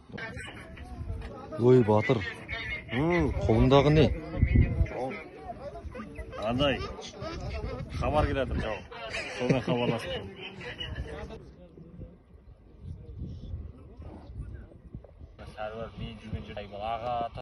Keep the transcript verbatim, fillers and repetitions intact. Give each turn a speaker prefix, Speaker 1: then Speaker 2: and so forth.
Speaker 1: Ой, батыр. Қолындағы не?
Speaker 2: Андай хабар келеді жау. Соны хабарласып тұрмын. Сәрвар мен жүрген жердегі аға